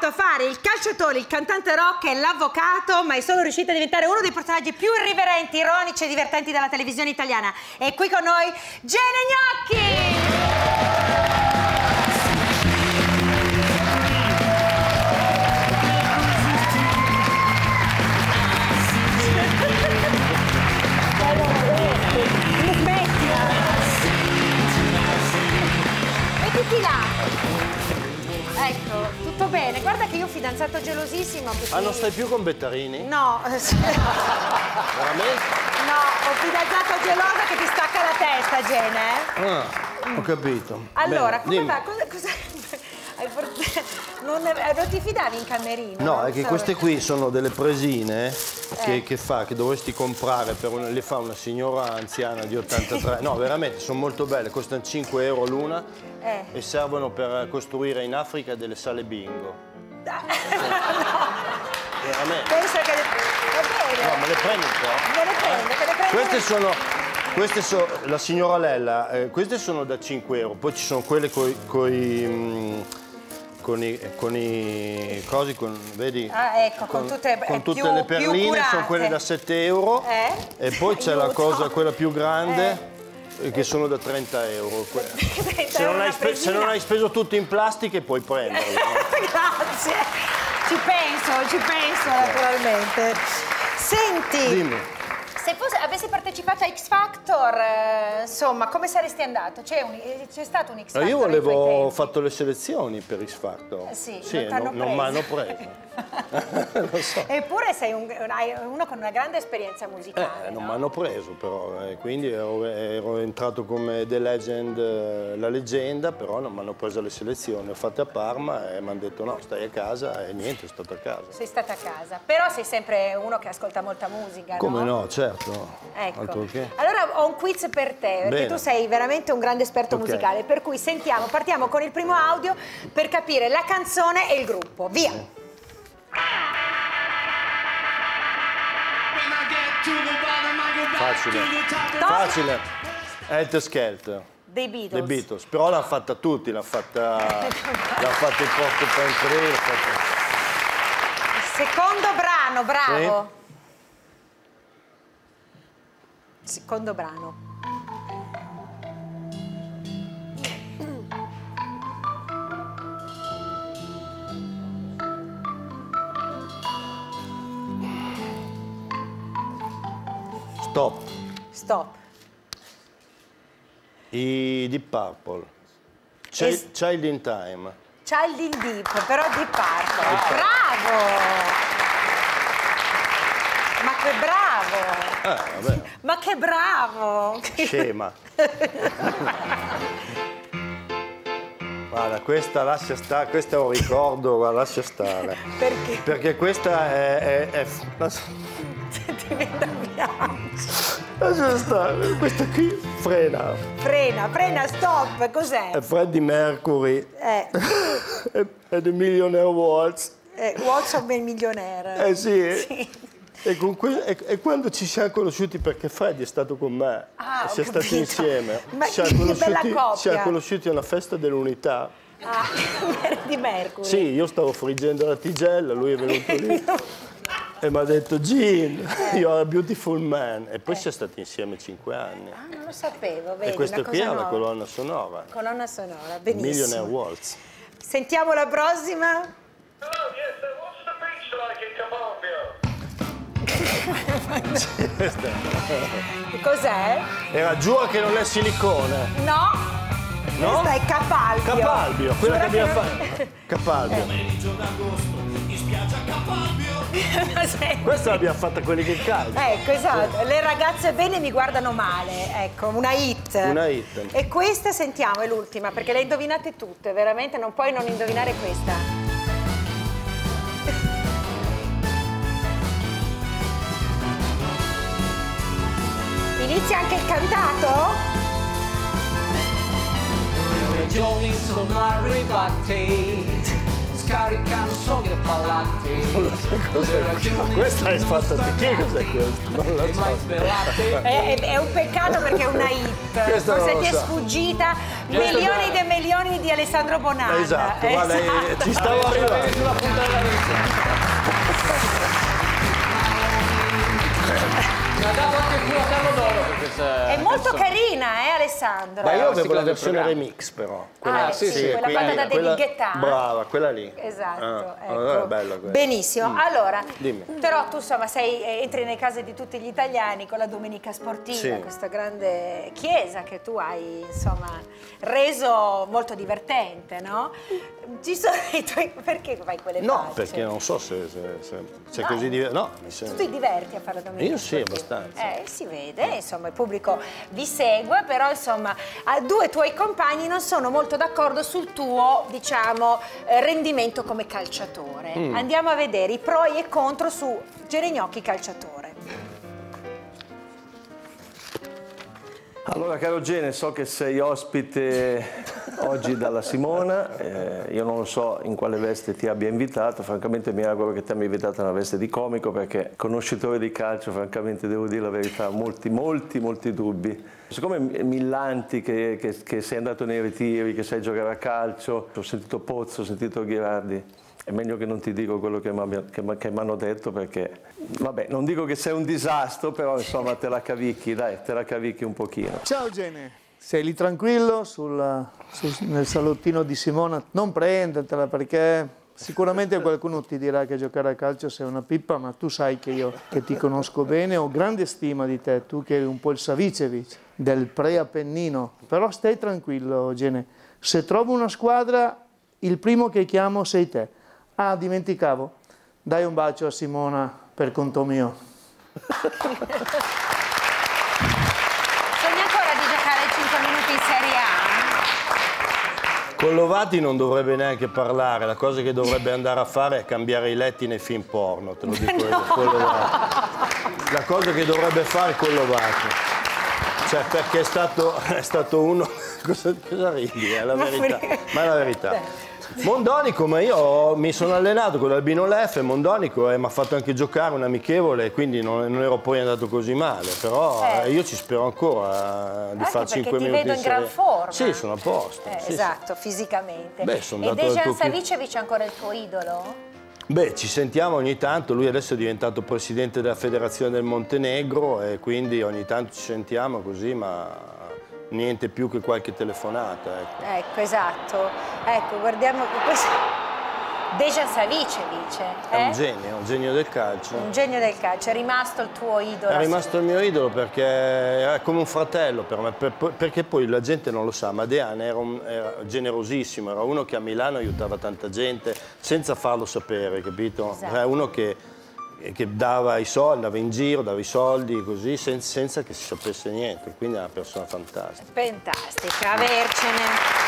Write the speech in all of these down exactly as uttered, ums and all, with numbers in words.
provato a fare il calciatore, il cantante rock e l'avvocato, ma è solo riuscita a diventare uno dei personaggi più irriverenti, ironici e divertenti della televisione italiana. E qui con noi Gene Gnocchi! Mettiti là. Ecco, tutto bene. Guarda che io ho un fidanzato gelosissimo che Ah, ti... non stai più con Bettarini? No. Veramente? No, ho un fidanzato geloso che ti stacca la testa, Gene. Ah, ho capito. Allora, Bene, come dimmi. va? Cosa... cosa... Non, non ti fidavi in camerino? No, non è che so. queste qui sono delle presine che, Eh. che fa, che dovresti comprare, per una, le fa una signora anziana di ottantatré. No, veramente, sono molto belle, costano cinque euro l'una Eh. e servono per costruire in Africa delle sale bingo. No. Veramente. Penso che... Va bene. No, me le prendi un po'? Me le prendo, me le prendo. Queste sono, queste sono, la signora Lella, eh, queste sono da cinque euro, poi ci sono quelle coi, coi, mh, con i, con i cosi, con, vedi? Ah, ecco, con tutte- con eh, tutte più- le più perline, curate. sono quelle da sette euro. Eh? E poi c'è la Aiuto. cosa, quella più grande, eh, che sono da trenta euro. Que- trenta Se non, euro hai una spe- se non presina. hai speso tutto in plastica puoi prenderlo. Grazie. Ci penso, ci penso naturalmente. Senti, Dimmi. se fosse, avessi partecipato a X Factor, eh, insomma, come saresti andato? C'è un- eh, c'è stato un X Factor? Io ai tuoi volevo tempi? fatto le selezioni per X Factor. Eh sì, sì, non t'hanno non, non mi hanno preso. preso. Lo so. Eppure sei un- hai uno con una grande esperienza musicale, Eh, non no? mi hanno preso però, eh, quindi ero, ero entrato come The Legend, eh, la leggenda, però non mi hanno preso alle selezioni, ho fatte a Parma e mi hanno detto no, stai a casa e niente, sono stato a casa. Sei stata a casa, però sei sempre uno che ascolta molta musica, Come no? no, certo. Ecco. Altro che. Allora ho un quiz per te, perché Bene. tu sei veramente un grande esperto Ok. musicale, per cui sentiamo, partiamo con il primo audio per capire la canzone e il gruppo. Via! Facile. Facile. Helter Skelter. Dei Beatles. The Beatles, però l'hanno fatta tutti, l'hanno fatta, l'hanno fatta il Porcupine Tree, l'hanno fatta... Secondo brano, bravo. Secondo brano. Stop. Stop. I Deep Purple. Child, Es- Child in Time. Child in Deep, però di Purple. Purple. Bravo! Ma che bravo! Eh, vabbè, Ma che bravo! scema. Guarda, questa lascia stare, questo è un ricordo, guarda, lascia stare. Perché? Perché questa è... è, è Ti viene bianco. lascia stare, questa qui frena. Frena, frena, stop, cos'è? È Freddie Mercury. Eh, È, è The Millionaire Waltz. eh, What's of a Millionaire? Eh sì. Sì. E, con que- e- e quando ci siamo conosciuti, perché Freddie è stato con me, Ah, ho siamo capito. stati insieme, Ma ci siamo che conosciuti, bella coppia. ci siamo conosciuti alla festa dell'unità. Ah, di Mercury. Sì, io stavo friggendo la tigella, lui è venuto lì e mi ha detto Gene, you're a beautiful man. E poi siamo stati insieme cinque anni. Ah, non lo sapevo, vedi, E questa una qui cosa è una nuova. colonna sonora. Colonna sonora, benissimo. Millionaire Waltz. Sentiamo la prossima. Oh, yes, sir. What's the beach like in Capalbio? Cos'è? Era giura che non è silicone. No. No? Questa è Capalbio. Capalbio, quella che Giura abbiamo non- fatto. Capalbio. Ma senti. Questa l'abbiamo fatta quelli che calcio. Ecco, esatto. Le ragazze bene mi guardano male. Ecco, una hit. Una hit. E questa, sentiamo, è l'ultima, perché le hai indovinate tutte, veramente non puoi non indovinare questa. Inizia anche il cantato? Giorni sono arrivati, scaricano soglie pallate. Non lo so cos'è. Questa è fatta di chi? Cos'è questo? Non lo so. È, è un peccato perché è una hit. Questa Forse non lo ti è so. sfuggita milioni e milioni di Alessandro Bonanno. Esatto, guarda, Esatto. ci stavo arrivando. Sulla punta della vita. La davo anche il culo a Carlo d'Oro per questa È molto canzone. carina, eh Alessandro? Ma io la avevo sigla la del versione programma. remix però. Ah, sì, sì, quella fatta da David Guetta. Brava, quella lì. Esatto, Ah, ecco. allora è bella quella. Benissimo, Mm. allora, Dimmi. però tu insomma sei, eh, entri nelle case di tutti gli italiani con la Domenica Sportiva, Sì. questa grande chiesa che tu hai insomma reso molto divertente, no? Ci sono i tuoi... perché fai quelle No, facce? perché non so se, se, se, se No. è così diverso. No, mi Tu sembra. ti diverti a fare la Domenica Io sì, Sportiva? abbastanza. Eh, si vede, insomma, il pubblico vi segue, però insomma, a due tuoi compagni non sono molto d'accordo sul tuo, diciamo, eh, rendimento come calciatore. Mm. Andiamo a vedere i pro e i contro su Geregnocchi calciatore. Allora, caro Gene, so che sei ospite oggi dalla Simona, eh, io non lo so in quale veste ti abbia invitato, francamente mi auguro che ti abbia invitato nella veste di comico, perché conoscitore di calcio, francamente devo dire la verità, molti, molti, molti dubbi. Siccome millanti che, che, che sei andato nei ritiri, che sai giocare a calcio, ho sentito Pozzo, ho sentito Ghirardi, è meglio che non ti dico quello che mi hanno detto, perché, vabbè, non dico che sei un disastro, però insomma te la cavicchi, dai, te la cavicchi un pochino. Ciao Gene, sei lì tranquillo sul, sul- nel salottino di Simona? Non prendertela, perché sicuramente qualcuno ti dirà che giocare a calcio sei una pippa, ma tu sai che io, che ti conosco bene, ho grande stima di te, tu che eri un po' il Savicevic del pre-Appennino. Però stai tranquillo Gene, se trovo una squadra il primo che chiamo sei te. Ah, dimenticavo, dai un bacio a Simona per conto mio. Sogni ancora di giocare cinque minuti in Serie A? Con Lovati non dovrebbe neanche parlare, la cosa che dovrebbe andare a fare è cambiare i letti nei film porno, te lo dico io, con Lovati. La cosa che dovrebbe fare con Lovati. Cioè, perché è stato, è stato uno... Cosa, cosa ridi? È la verità. Ma è la verità. Mondonico, ma io mi sono allenato con l'Albino Leffe, Mondonico eh, mi ha fatto anche giocare un amichevole, quindi non, non ero poi andato così male, però Eh. eh, io ci spero ancora eh, di Anche fare perché cinque ti minuti vedo in serie. gran forma. Sì, sono a posto. Eh, sì, sì. esatto, fisicamente. Beh, sono e andato dal Dejan tuo chi- Savicevic è ancora il tuo idolo? Beh, ci sentiamo ogni tanto, lui adesso è diventato presidente della federazione del Montenegro e quindi ogni tanto ci sentiamo così, ma niente più che qualche telefonata. Ecco. Ecco, esatto. Ecco, guardiamo questo. Dejan Savicevic, È eh? un genio, un genio del calcio. Un genio del calcio, è rimasto il tuo idolo. È rimasto il mio idolo perché è come un fratello per me, per- perché poi la gente non lo sa, ma Dejan era, un- era generosissimo, era uno che a Milano aiutava tanta gente senza farlo sapere, capito? Esatto. Era uno che, che dava i soldi, andava in giro, dava i soldi così, sen- senza che si sapesse niente, quindi è una persona fantastica. Fantastica, avercene.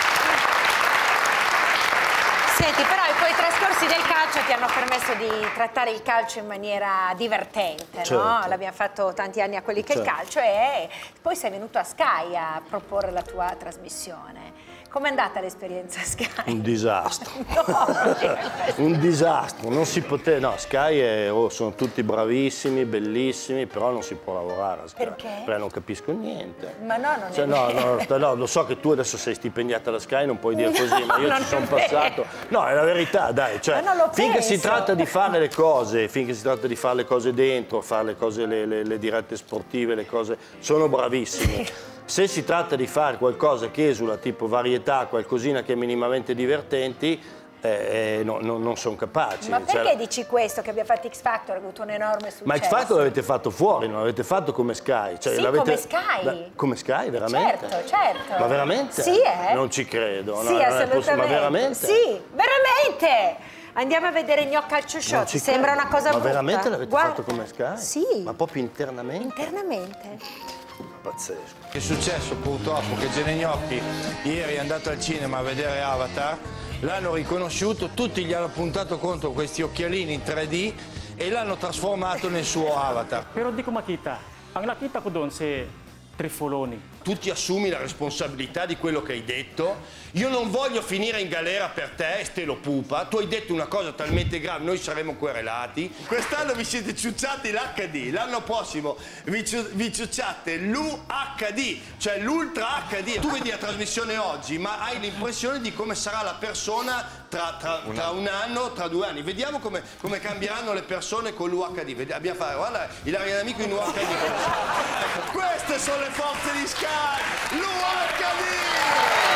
Senti, però i tuoi trascorsi del calcio ti hanno permesso di trattare il calcio in maniera divertente, no? Certo. L'abbiamo fatto tanti anni a quelli che è il Certo. calcio e poi sei venuto a Sky a proporre la tua trasmissione. Com'è andata l'esperienza a Sky? Un disastro. No. Un disastro, non si poteva, no, Sky è- oh, sono tutti bravissimi, bellissimi, però non si può lavorare a Sky. Perché? Perché non capisco niente. Ma no, non Cioè, è no, vero. no, no, lo so che tu adesso sei stipendiata da Sky, non puoi dire così, ma io non ci è sono vero. passato. No, è la verità, dai, cioè, Ma non lo finché si penso. tratta di fare le cose, finché si tratta di fare le cose dentro, fare le cose, le, le- le dirette sportive, le cose, sono bravissimi. Se si tratta di fare qualcosa che esula, tipo varietà, qualcosina che è minimamente divertenti, eh, eh, no, no, non sono capaci. Ma perché Cioè, dici questo, che abbiamo fatto X Factor, ha avuto un enorme successo? ma X Factor l'avete fatto fuori, non l'avete fatto come Sky. Cioè, Sì, l'avete- come Sky. Da- come Sky, veramente? Certo, certo. Ma veramente? Sì, eh? Non ci credo. Sì, no, non è assolutamente. possibile. Ma veramente? Sì, veramente. Andiamo a vedere Gnoc Calcio Show, Non ti ci sembra credo. una cosa Ma brutta? veramente l'avete Guarda. fatto come Sky? Sì. Ma proprio internamente? Internamente. Pazzesco. È successo purtroppo che Gene Gnocchi ieri è andato al cinema a vedere Avatar, l'hanno riconosciuto, tutti gli hanno puntato contro questi occhialini in tre D e l'hanno trasformato nel suo Avatar. Pero di ko makita. Ang nakita ko doon si Trifoloni. tu ti assumi la responsabilità di quello che hai detto. Io non voglio finire in galera per te, Stelo Pupa. Tu hai detto una cosa talmente grave, noi saremo querelati. Quest'anno vi siete ciucciati l'H D, l'anno prossimo vi, ci, vi ciucciate l'U H D, cioè l'Ultra H D. Tu vedi la trasmissione oggi, ma hai l'impressione di come sarà la persona tra, tra, tra un anno, tra due anni. Vediamo come, come cambieranno le persone con l'U H D. Vedi, abbiamo fatto, guarda, Ilaria D'Amico in U H D. Ecco, queste sono le forze di Sky, l'U H D!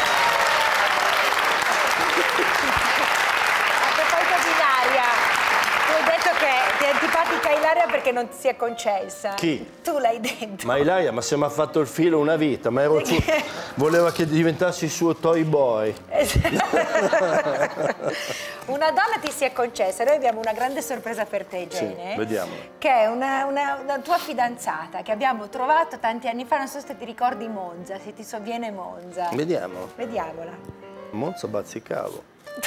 A proposito di Ilaria, tu hai detto che ti è antipatica Ilaria perché non ti si è concessa. Chi? Tu l'hai detto. Ma Ilaria, ma se mi ha fatto il filo una vita, ma ero su... voleva che diventassi il suo toy boy. Una donna ti si è concessa, noi abbiamo una grande sorpresa per te, Gene. Sì, vediamo. Che è una, una, una tua fidanzata che abbiamo trovato tanti anni fa, non so se ti ricordi Monza, se ti sovviene Monza. Vediamo. Vediamola. Monza bazzicavo.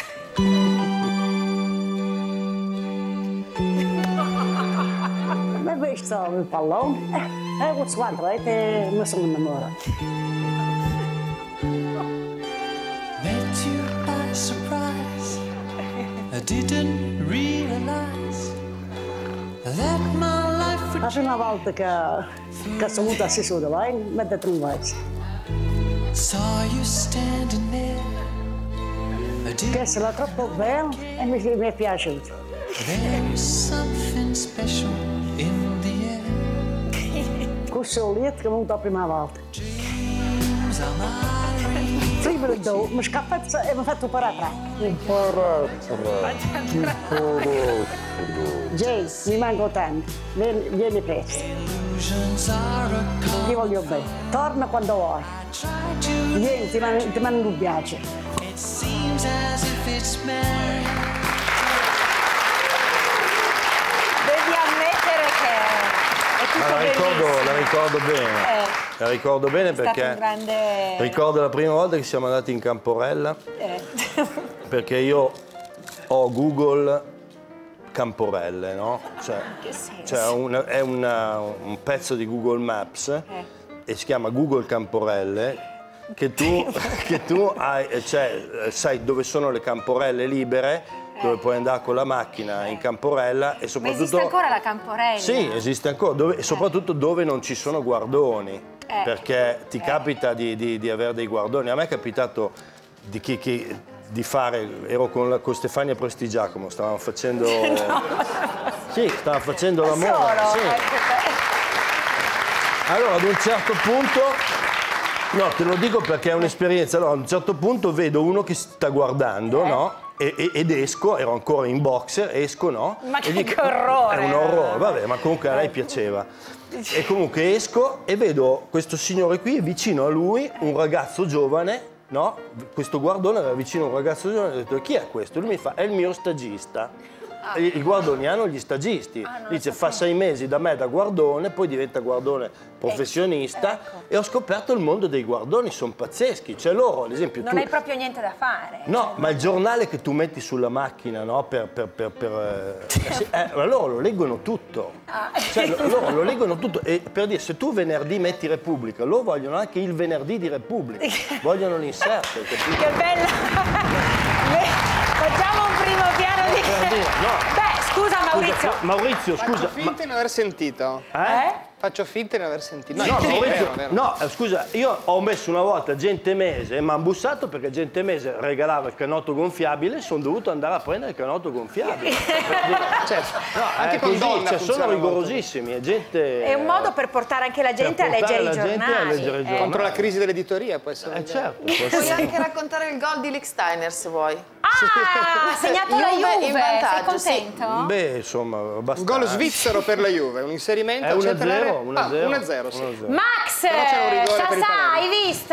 Ma questo è un pallone. Eh, questo quanto è, mi sono innamorato. Met you by surprise. I didn't realize that my life would... La prima volta che, che sono venuta a Sissuto, vai, mi ha detto un guaio. Saw you standing there. I did. Che era troppo bello e mi, mi è piaciuto. There is something special in the air. Questo è il che è venuto la prima volta. Dreams are my Prima di dopo mi è scappato e mi ha fatto paratrà. Jay, mi manco tanto. Vieni, vieni presto. illusions are a Ti voglio bene. Torna quando vuoi. try to. Vieni, ti mando, ti mando un piace. It seems as if it's meant. Devi ammettere che è tutto Ma la ricordo, bellissimo. la ricordo bene. Eh. La ricordo bene stato perché un grande- ricordo la prima volta che siamo andati in Camporella, Eh. perché io ho Google Camporelle, no? Cioè, che senso? cioè una- è una- un pezzo di Google Maps Eh. e si chiama Google Camporelle, che tu, che tu hai, cioè, sai dove sono le camporelle libere, dove puoi andare con la macchina in Camporella e Ma soprattutto... esiste ancora la Camporella? Sì, esiste ancora, dove- e soprattutto dove non ci sono guardoni, Eh. perché ti capita di, di- di avere dei guardoni. A me è capitato di, chi- chi- di fare, ero con, la, con Stefania Prestigiacomo, stavamo facendo... Sì, stavamo facendo l'amore. Solo? Sì. Ecco. Allora, ad un certo punto, no, te lo dico perché è un'esperienza. Allora, a un certo punto vedo uno che sta guardando, Eh. no? E- e- ed esco, ero ancora in boxer, esco, no? Ma E che- che orrore! È un orrore, vabbè, ma comunque a lei piaceva. E comunque esco e vedo questo signore qui, vicino a lui, un ragazzo giovane, no? Questo guardone era vicino a un ragazzo giovane, ho detto, chi è questo? Lui mi fa, è il mio stagista. E I guardoni hanno gli stagisti. Ah, non lo Dice, sapevo. fa sei mesi da me da guardone, poi diventa guardone professionista ecco. e ho scoperto il mondo dei guardoni, sono pazzeschi. Cioè loro, ad esempio, Non tu... hai proprio niente da fare. No, ma il giornale che tu metti sulla macchina, no? Per, per, per, per, eh, sì, eh, ma loro lo leggono tutto. Ah. Cioè, lo- loro lo leggono tutto. E per dire, se tu venerdì metti Repubblica, loro vogliono anche il venerdì di Repubblica. Vogliono l'inserto, capito? Che bella! Facciamo un primo piano di... Per dire, no. Beh, scusa Maurizio. Scusa, Maurizio, Faccio scusa. finta di non aver sentito. Ma, eh? Faccio finta di non aver sentito. No, sì, Maurizio, vero, vero. no, eh, scusa, io ho messo una volta Gente Mese e mi hanno bussato perché Gente Mese regalava il canotto gonfiabile e sono dovuto andare a prendere il canotto gonfiabile. Certo. No, Anche è con così, donna cioè, funziona sono molto. rigorosissimi, è gente... È un modo per portare anche la gente a Per portare leggere i la gente a giornali. leggere i eh. giornali. Contro la crisi dell'editoria può essere. Eh certo, può Puoi essere. anche raccontare il gol di Lick Steiner se vuoi. Ah, ha segnato la Juve in Juve, sei vantaggio, sì. contento? Beh, insomma, Un abbastanza. gol svizzero per la Juve, un inserimento È al uno a centrale. zero, uno a Ah, zero. uno a zero, sì. uno a zero. Max, Però c'è un rigore per il Sassà, Palermo. hai visto?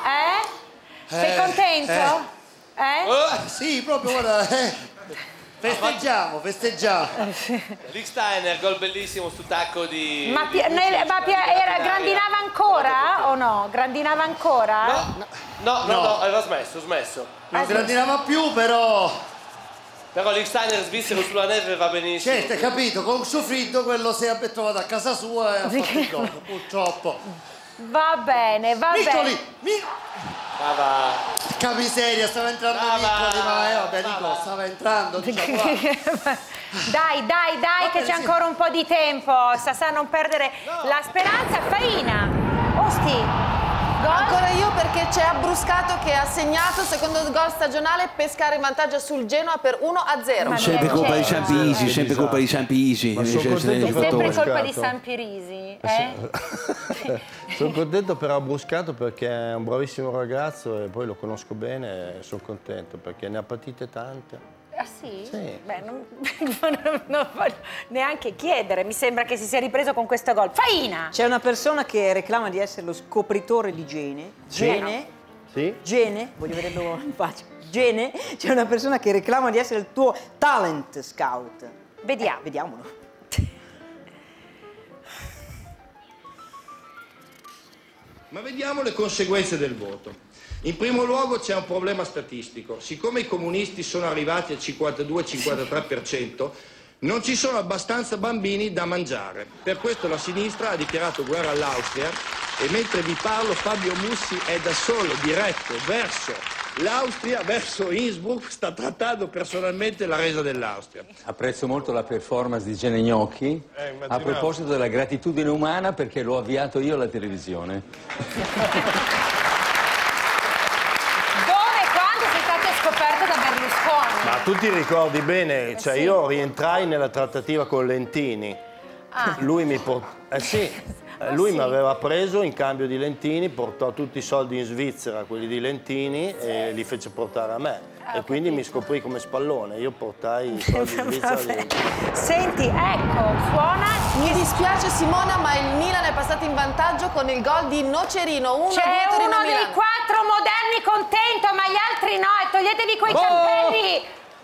Eh? Sei contento? Eh? Sì, proprio, guarda, eh. Festeggiamo, festeggiamo. Lick Steiner, gol bellissimo su tacco di... Ma, di Pia- Vucinic, ne- ma Pia- mandato era, in aria. grandinava ancora o no? Grandinava ancora? No, no, no, No. no, aveva smesso, smesso. Non grandinava più, però. Però Lick Steiner svizzero sulla neve va benissimo. Certo, hai capito, con il suo fritto quello si è trovato a casa sua e ha fatto il gol, purtroppo. Va bene, va Piccoli, bene. mi... Ma va. Che miseria, stava entrando Piccoli, ma eh, vabbè, dico, stava entrando, diciamo qua. Dai, dai, dai, che c'è ancora un po' di tempo. Sasà, non perdere la speranza. Faina, Osti. Gol? Ancora io perché c'è Abbruscato che ha segnato secondo gol stagionale, Pescara in vantaggio sul Genoa per uno a zero. Sempre colpa di Ciampisi, sempre colpa di Ciampisi. È sempre colpa di Sampirisi, eh? Sono contento per Abbruscato perché è un bravissimo ragazzo e poi lo conosco bene e sono contento perché ne ha patite tante. Ah sì? Sì. Beh, non, non, non voglio neanche chiedere, mi sembra che si sia ripreso con questo gol. Faina! C'è una persona che reclama di essere lo scopritore di Gene. Sì. Gene? Sì? Gene? Voglio vederlo in faccia. Gene? C'è una persona che reclama di essere il tuo talent scout. Vediamo. Eh, vediamolo. Ma vediamo le conseguenze del voto. In primo luogo c'è un problema statistico. Siccome i comunisti sono arrivati al cinquantadue cinquantatré per cento, non ci sono abbastanza bambini da mangiare. Per questo la sinistra ha dichiarato guerra all'Austria e mentre vi parlo Fabio Mussi è da solo diretto verso l'Austria, verso Innsbruck, sta trattando personalmente la resa dell'Austria. Apprezzo molto la performance di Gene Gnocchi Eh, a proposito della gratitudine umana perché l'ho avviato io alla televisione. Scoperto da Berlusconi. Ma tu ti ricordi bene, cioè sì. io rientrai nella trattativa con Lentini. Ah. Lui mi portò. Eh sì. Ah, Lui sì. mi aveva preso in cambio di Lentini, portò tutti i soldi in Svizzera, quelli di Lentini, e li fece portare a me. Ah, e quindi mi scoprì come spallone. Io portai i soldi in Svizzera. a Lentini. Senti, ecco, suona. Mi dispiace Simona, ma il Milan è passato in vantaggio con il gol di Nocerino. uno C'è a due, uno Torino dei Milan. quattro moderni contento, ma gli altri no, e toglietevi quei Oh! cappelli.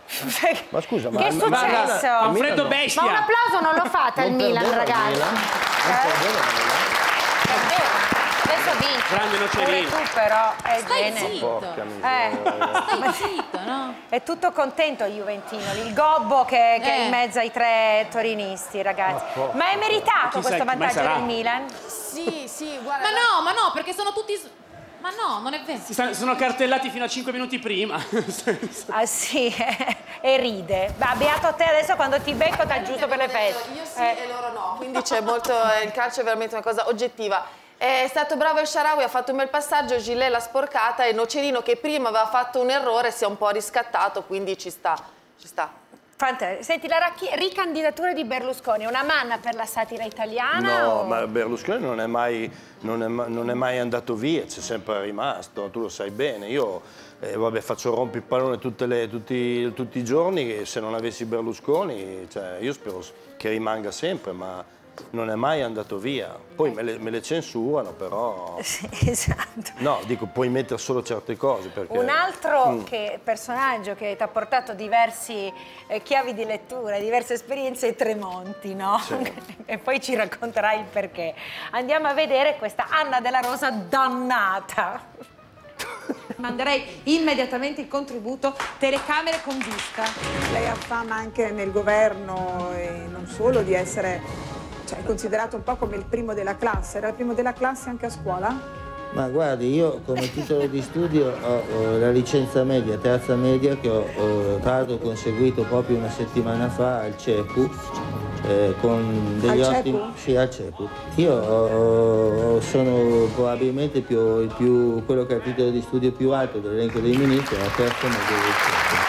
Ma scusa, ma Che è ma- successo? ma- un freddo no. bestia. Ma un applauso non lo fate al Non Milan, perdeva il ragazzi. Milan? Non Eh? perdeva il Milan? Perdeva. Adesso vince. Grande Nocerino. Pure tu però, è Stai bene. zitto. Porca Eh. miseria. Stai zitto, no? È tutto contento il Juventino, il gobbo che, che è Eh. in mezzo ai tre torinisti, ragazzi. Ma è meritato Chi questo sa- chi mai vantaggio sarà? del Milan? Sì, sì, guarda. Ma no, ma no, perché sono tutti... s- Ma no, non è vero. Si sta- sono cartellati fino a cinque minuti prima. Ah sì, e ride. Va, beato a te adesso quando ti becco dal giusto per le feste. Io sì Eh. e loro no, quindi c'è molto, il calcio è veramente una cosa oggettiva. È stato bravo El Shaarawy, ha fatto un bel passaggio, Gilet l'ha sporcata e Nocerino che prima aveva fatto un errore si è un po' riscattato, quindi ci sta, ci sta. Fantastico. Senti, la racchi- ricandidatura di Berlusconi, una manna per la satira italiana? No, o- ma Berlusconi non è mai, non è ma- non è mai andato via, c'è sempre rimasto, tu lo sai bene. Io eh, vabbè, faccio rompipallone tutte le, tutti, tutti i giorni e se non avessi Berlusconi, cioè, io spero che rimanga sempre, ma non è mai andato via. Poi me le, me le censurano, però... Sì, esatto. No, dico, puoi mettere solo certe cose perché... Un altro Mm. che- personaggio che ti ha portato diversi eh, chiavi di lettura, diverse esperienze è Tremonti, no? Sì. E poi ci racconterai il perché. Andiamo a vedere questa Anna della Rosa dannata. Manderei immediatamente il contributo telecamere con vista. Lei ha fama anche nel governo e non solo di essere, cioè, considerato un po' come il primo della classe. Era il primo della classe anche a scuola? Ma guardi, io come titolo di studio ho, ho la licenza media, terza media, che ho, ho tra l'altro conseguito proprio una settimana fa al CEPU, eh, con degli Al ottimi... CEPU? Sì, al CEPU. Io ho- ho- sono probabilmente più, il più, quello che ha il titolo di studio più alto dell'elenco dei ministri, la terza media del CEPU.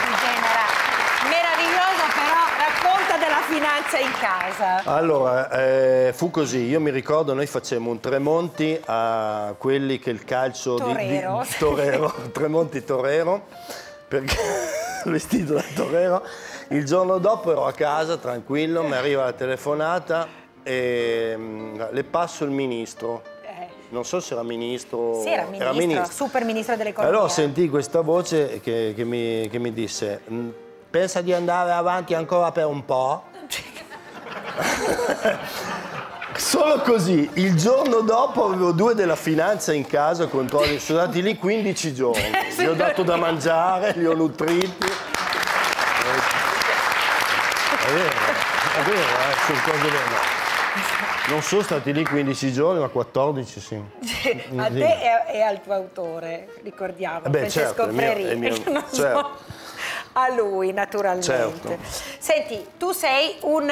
Meraviglioso, però racconta della finanza in casa. Allora, eh, fu così, io mi ricordo, noi facemmo un Tremonti a quelli che il calcio di- Torero. di, Torero, Tremonti Torero, perché vestito da Torero. Il giorno dopo ero a casa, tranquillo, mi arriva la telefonata e mh, le passo il ministro. Non so se era ministro... Sì, era ministro, super ministro dell'economia. Allora sentii questa voce che, che, mi, che mi disse: pensa di andare avanti ancora per un po'? Solo così, il giorno dopo avevo due della finanza in casa, controlli, sono stati lì quindici giorni, gli ho dato da mangiare, li ho nutriti. È vero, è vero, eh, sono cose vere. Non sono stati lì quindici giorni, ma quattordici, sì. A te e, e al tuo autore, ricordiamo, Eh beh, Francesco certo, è mio- Frerini, è mio- perché non certo. so a lui naturalmente. Certo. Senti, tu sei un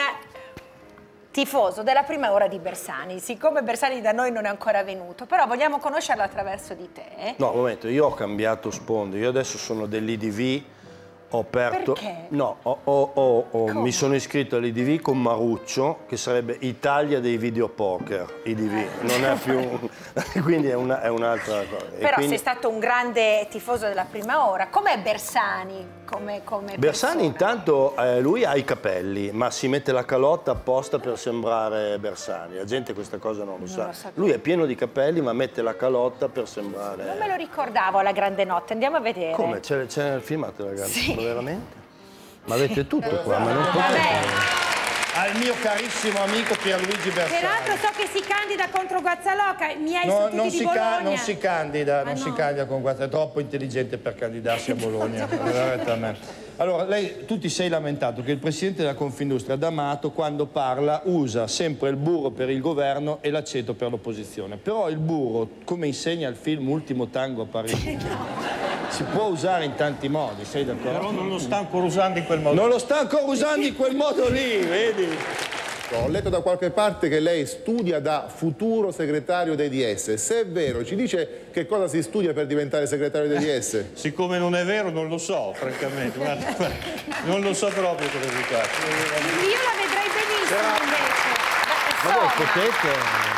tifoso della prima ora di Bersani, siccome Bersani da noi non è ancora venuto, però vogliamo conoscerlo attraverso di te. No, un momento, io ho cambiato sponde, io adesso sono dell'I D V, ho aperto... Perché? No, ho- ho- ho- ho- mi sono iscritto all'I D V con Maruccio, che sarebbe Italia dei videopoker, I D V, non è più... quindi è una- è un'altra cosa. E Però quindi- sei stato un grande tifoso della prima ora. Com'è Bersani? Come, come Bersani intanto, eh, lui ha i capelli, ma si mette la calotta apposta per sembrare Bersani. La gente questa cosa non lo sa. lo sapevo. Lui è pieno di capelli, ma mette la calotta per sembrare... Non me lo ricordavo alla grande notte, andiamo a vedere. Come? C'è, c'è nel filmato, ragazzi? Sì. Ma veramente? Ma avete tutto qua, ma non potete... Al mio carissimo amico Pierluigi Bersani. Peraltro so che si candida contro Guazzaloca, i miei No, sono tutti non, di si Bologna. ca- non si candida, Ma non si no. candida con Guazzaloca, è troppo intelligente per candidarsi a Bologna. veramente. Allora, lei, tu ti sei lamentato che il presidente della Confindustria D'Amato, quando parla, usa sempre il burro per il governo e l'aceto per l'opposizione. Però il burro, come insegna il film Ultimo Tango a Parigi, si può usare in tanti modi, sei d'accordo? Però non lo sta ancora usando in quel modo. Non lo sta ancora usando in quel modo lì, vedi? Ho letto da qualche parte che lei studia da futuro segretario dei D S. Se è vero, ci dice che cosa si studia per diventare segretario dei D S? Siccome non è vero, non lo so, francamente. Guarda, non lo so proprio cosa si fa. Io la vedrei benissimo invece. Ma voi potete...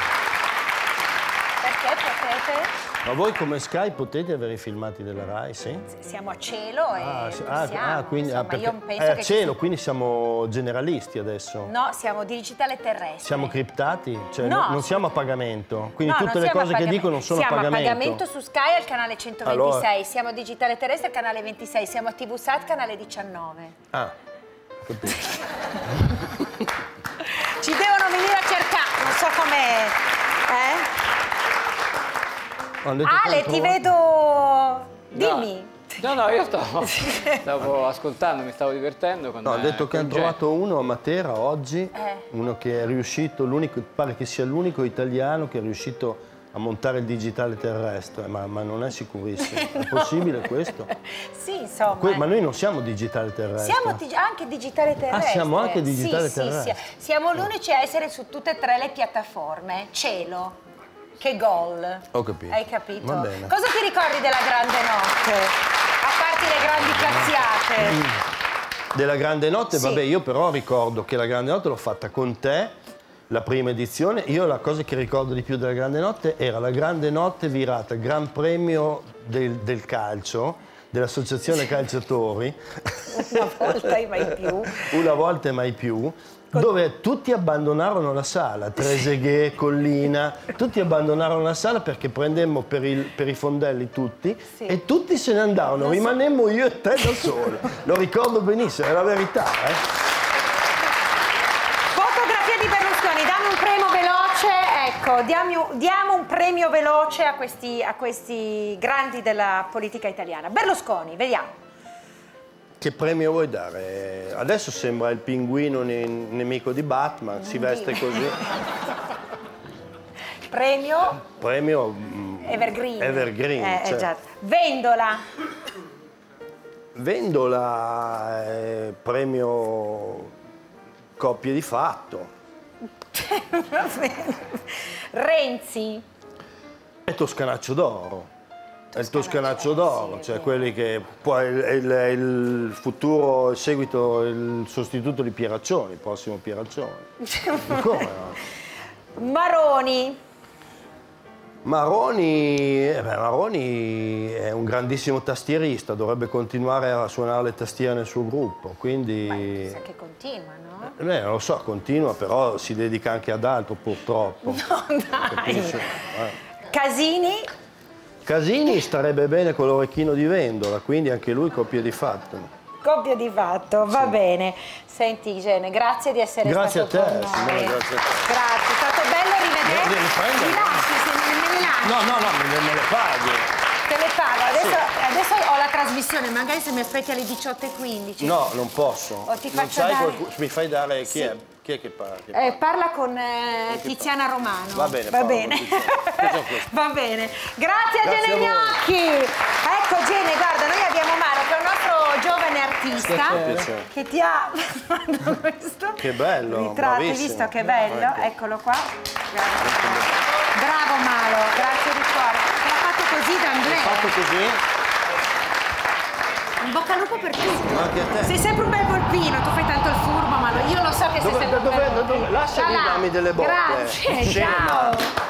Perché potete? Ma voi come Sky potete avere i filmati della Rai, sì? Siamo a cielo e Ah, sì, non ah, siamo, ah, quindi, ah, insomma, perché- io penso è a che cielo, quindi siamo generalisti adesso. No, siamo di digitale terrestre. Siamo criptati? Cioè, No, no- non siamo a pagamento. Quindi No, tutte non le siamo cose a che pagamento. dicono sono siamo a pagamento. Siamo a pagamento su Sky al canale centoventisei, Allora- siamo a digitale terrestre al canale ventisei, siamo a T V Sat canale diciannove. Ah, capito. Ci devono venire a cercare, non so come... Eh? Hanno detto che Ale, hanno ti trovato- vedo... Dimmi. No, no, io stavo, stavo ascoltando, mi stavo divertendo con No, hanno detto eh, che con hanno Jenny. trovato uno a Matera oggi, Eh. uno che è riuscito, l'unico, pare che sia l'unico italiano che è riuscito a montare il digitale terrestre, ma, ma non è sicurissimo. È possibile questo? Sì, insomma. Que- ma noi non siamo digitale terrestre. Siamo dig- anche digitale terrestre. Ah, siamo anche digitale Sì, terrestre. Sì, sì. Siamo l'unici a essere su tutte e tre le piattaforme. Cielo. Che gol. Ho capito. Hai capito? Va bene. Cosa ti ricordi della grande notte? A parte le grandi cazziate. Della Grande Notte, Sì. vabbè, io però ricordo che la Grande Notte l'ho fatta con te, la prima edizione. Io la cosa che ricordo di più della Grande Notte era la Grande Notte virata Gran Premio del, del calcio, dell'Associazione Calciatori. Una volta e mai più. Una volta e mai più, dove tutti abbandonarono la sala, Trezeguet, Collina, tutti abbandonarono la sala perché prendemmo per, il- per i fondelli tutti Sì. e tutti se ne andarono, rimanemmo io e te da soli. Lo ricordo benissimo, è la verità. Eh? Fotografia di Berlusconi, dammi un premio veloce, ecco, diamo, diamo un premio veloce a questi, a questi grandi della politica italiana. Berlusconi, vediamo. Che premio vuoi dare? Adesso sembra il pinguino ne- nemico di Batman, si veste così. Premio Premio mm, Evergreen. Evergreen, Eh, eh, certo. già. Vendola. Vendola, eh, premio coppie di fatto. Va bene. Renzi. È Toscanaccio d'oro. È il Toscanaccio d'oro, cioè quelli che poi il, il- il futuro, il seguito, il sostituto di Pieraccioni, il prossimo Pieraccioni. Come no? Maroni. Maroni, eh beh, Maroni è un grandissimo tastierista, dovrebbe continuare a suonare le tastiere nel suo gruppo, quindi... Sa che continua, no? Beh, non lo so, continua, però si dedica anche ad altro purtroppo. No, dai. Capisci? Eh. Casini. Casini starebbe bene con l'orecchino di Vendola, quindi anche lui coppia di fatto. Coppia di fatto, va bene. Senti, Igene, grazie di essere Grazie a stato te, con noi. Simone, grazie a te. Grazie, è stato bello rivederti. Le- le prendo? Mi lasci, se me me le lasci. No, no, no, me, me le paghi. Te le pago, adesso, adesso ho la trasmissione, magari se mi aspetti alle diciotto e quindici. No, non posso. O ti non faccio sai dare... qualcuno- mi fai dare chi Sì. è? Chi è che parla? Chi Eh, parla con eh, Tiziana Romano. Va bene, Va parlo bene. con Tiziana. Va bene. Grazie a Grazie Gene a voi. Gnocchi. Ecco Gene, guarda, noi abbiamo Maro che è un nostro giovane artista Piacere. che ti ha fatto questo Che bello, ritratto, hai bravissimo. visto che bello? Ecco. Eccolo qua. Grazie. Bravo Maro, grazie di cuore. L'ha fatto così L'hai d'Andrea. fatto così? In bocca al lupo per tutto. Anche a te. Sei sempre un bel volpino, tu fai tanto il furbo, ma lo- io lo so che sei Dove- sempre un dove- bel dove- volpino. lasciami Va là. darmi delle botte. Grazie, Scema. ciao.